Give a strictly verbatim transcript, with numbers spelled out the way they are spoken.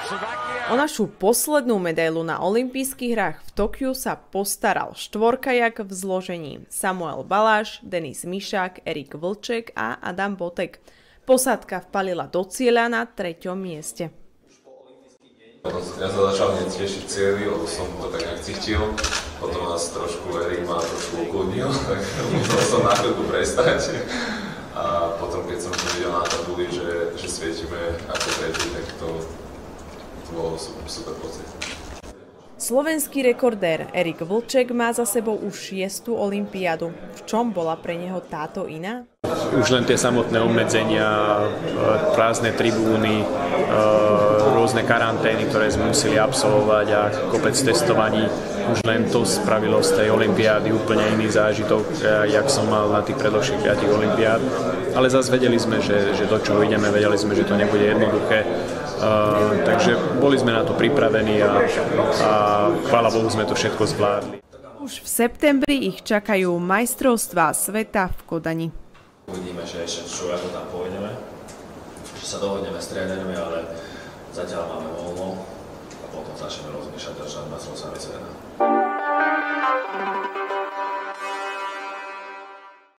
O našu poslednú medailu na olympijských hrách v Tokiu sa postaral štvorkajak v zložení Samuel Baláš, Denis Mišák, Erik Vlček a Adam Botek. Posádka vpalila do cieľa na treťom mieste. Ja sa začal hneď tešiť cieľi, lebo som to tak nejak cítil. Potom nás trošku Erik ma trošku ukludnil, tak musel som na chvíľku prestať. A potom, keď som to videl na tabuli, že, že svietime ako tretí, tak to, to bolo super, super pocit. Slovenský rekordér Erik Vlček má za sebou už šiestu olympiádu. V čom bola pre neho táto iná? Už len tie samotné obmedzenia, prázdne tribúny, rôzne karantény, ktoré sme museli absolvovať a kopec testovaní. Už len to spravilo z tej olympiády úplne iný zážitok, jak som mal na tých predložších piatich olympiád. Ale zase vedeli sme, že, že do čoho ideme, vedeli sme, že to nebude jednoduché. Uh, takže boli sme na to pripravení a, a chvála Bohu sme to všetko zvládli. Už v septembri ich čakajú majstrovstvá sveta v Kodani. Uvidíme, že ešte čo ako tam pôjdeme, že sa dohodneme s trénermi, ale zatiaľ máme voľno a potom začneme rozmýšľať až nad majstrovstvami sveta.